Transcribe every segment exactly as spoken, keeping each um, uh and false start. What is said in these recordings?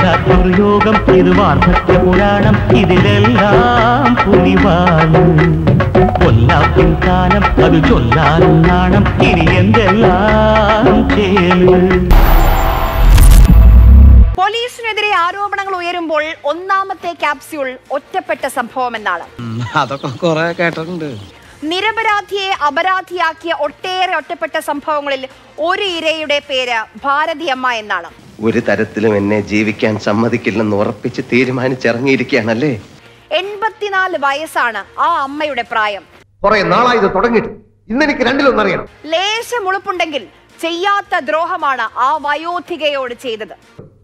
വല്ലാത്തൊരു യോഗം ഇത് വാർദ്ധക്യ പുരാണം ഇതിലെല്ലാം പുലിവാണ് കൊല്ലാപ്പിൻ കാലം അത് ചൊല്ലാനും നാണം ഇനി എന്തെല്ലാം ചേല്. പോലീസിനെതിരെ ആരോപണങ്ങൾ ഉയരുമ്പോൾ ഒന്നാമത്തെ ക്യാപ്സ്യൂൾ ഒറ്റപ്പെട്ട സംഭവം എന്നാണ്. അതൊക്കെ കുറെ കേട്ടിട്ടുണ്ട്. നിരപരാധിയെ അപരാധിയാക്കിയ ഒട്ടേറെ ഒറ്റപ്പെട്ട സംഭവങ്ങളിൽ ഒരു ഇരയുടെ പേര് ഭാരതിയമ്മ എന്നാണ്. ഒരു തരത്തിലും എന്നെ ജീവിക്കാൻ സമ്മതിക്കില്ലെന്ന് ഉറപ്പിച്ച് തീരുമാനിച്ചിറങ്ങിയിരിക്കുകയാണല്ലേ. എൺപത്തിനാല് വയസ്സാണ് ആ അമ്മയുടെ പ്രായം. കുറെ നാളായി ഇത് തുടങ്ങിയിട്ട് ഇന്നെനിക്ക് രണ്ടിലൊന്നറിയണം. ലേശം ഉളുപ്പുണ്ടെങ്കിൽ ചെയ്യാത്ത ദ്രോഹമാണ് ആ വയോധികയോട് ചെയ്തത്.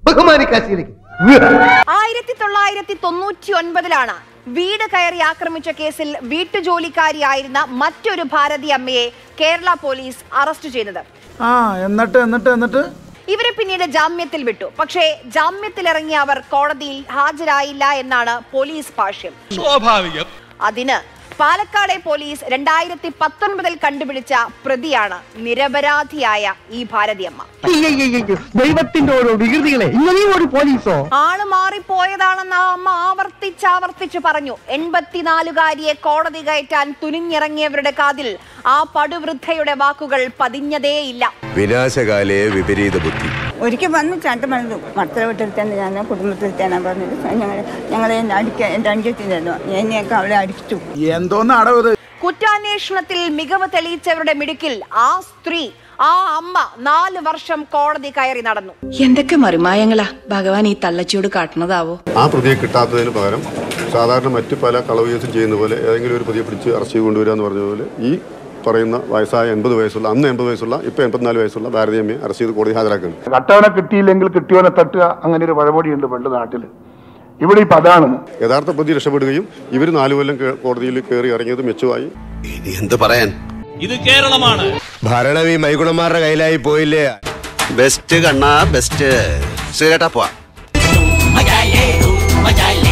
ആയിരത്തി തൊള്ളായിരത്തി തൊണ്ണൂറ്റി ഒൻപതിലാണ് വീട് കയറി ആക്രമിച്ച കേസിൽ വീട്ടുജോലിക്കാരിയായിരുന്ന മറ്റൊരു ഭാരതി അമ്മയെ കേരള പോലീസ് അറസ്റ്റ് ചെയ്തത്. ആ എന്നിട്ട് എന്നിട്ട് എന്നിട്ട് ഇവരെ പിന്നീട് ജാമ്യത്തിൽ വിട്ടു. പക്ഷേ ജാമ്യത്തിലിറങ്ങിയ അവർ കോടതിയിൽ ഹാജരായില്ല എന്നാണ് പോലീസ് ഭാഷ്യം. സ്വാഭാവികം. അതിന് പാലക്കാട് പോലീസ് രണ്ടായിരത്തി പത്തൊൻപതിൽ കണ്ടുപിടിച്ച പ്രതിയാണ് നിരപരാധിയായ ഈ ഭാരതിയമ്മ. ദൈവത്തിന്റെ ഓരോ വികൃതികളെ ഇങ്ങനെയും ഒരു പോലീസോ? ആള് മാറിപ്പോയതാണെന്ന് ആ അമ്മ ആവർത്തിച്ചാവർത്തിച്ചു പറഞ്ഞു. എൺപത്തിനാലുകാരിയെ കോടതി കയറ്റാൻ തുനിഞ്ഞിറങ്ങിയവരുടെ കാതിൽ ആ പടുവൃദ്ധയുടെ വാക്കുകൾ പതിഞ്ഞതേയില്ല. വിനാശകാലയെ വിപരീത ബുദ്ധി. ഒരിക്കൽ വന്ന് ചാട്ട മണന്നു മക്കളെ വീട്ടിൽ ഞാൻ കുടുംബത്തിൽ തേനാൻ പറഞ്ഞത് ഞങ്ങൾ ഞങ്ങളെ അടിക്കാൻ എൻ്റെ അഞ്ചെത്തിയിരുന്നു എന്നെയൊക്കെ അവളെ അടിച്ചു. എന്തോന്നാടത്? കുറ്റാന്വേഷണത്തിൽ മികവ് തെളിയിച്ചവരുടെ മിടുക്കിൽ ആ സ്ത്രീ ആ അമ്മ നാല് വർഷം കോടതി കയറി നടന്നു. എന്തൊക്കെ മറിമായങ്ങളാ ഭഗവാൻ ഈ തള്ളച്ചിയോട് കാട്ടണതാവോ? ആ പ്രതിയെ കിട്ടാത്തതിന് പകരം സാധാരണ മറ്റു പല കളവ് കേസും ചെയ്യുന്ന പോലെ ഏതെങ്കിലും ഒരു പ്രതിയെ പിടിച്ച് അറസ്റ്റ് ചെയ്ത് കൊണ്ടുവരിക എന്ന് പറഞ്ഞ പോലെ ഈ പറയുന്ന വയസ്സായ എൺപത് വയസ്സുള്ള അന്ന് എൺപത് വയസ്സുള്ള ഇപ്പൊ എൺപത്തിനാല് വയസ്സുള്ള ഭാരതീയമ്മയെ അറസ്റ്റ് ചെയ്ത് കോടതി ഹാജരാക്കുന്നു. കട്ടവനെ കിട്ടിയില്ലെങ്കിൽ കിട്ടിയവനെ തട്ടുക, അങ്ങനെ ഒരു പഴമൊഴിയുണ്ട് പണ്ട് നാട്ടില്. ഇവിടെ ഇപ്പൊ അതാണ്. യഥാർത്ഥ പ്രതി രക്ഷപ്പെടുകയും ഇവർ നാലു കൊല്ലം കോടതിയിൽ കയറി ഇറങ്ങിയത് മെച്ചമായി. ഇനി എന്ത് പറയാൻ? ഇത് കേരളമാണ്. ഭരണം ഈ മൈഗുണന്മാരുടെ കയ്യിലായി പോയില്ലേ. ബെസ്റ്റ് കണ്ണാ ബെസ്റ്റ്. സിഗരറ്റാ പോവാ.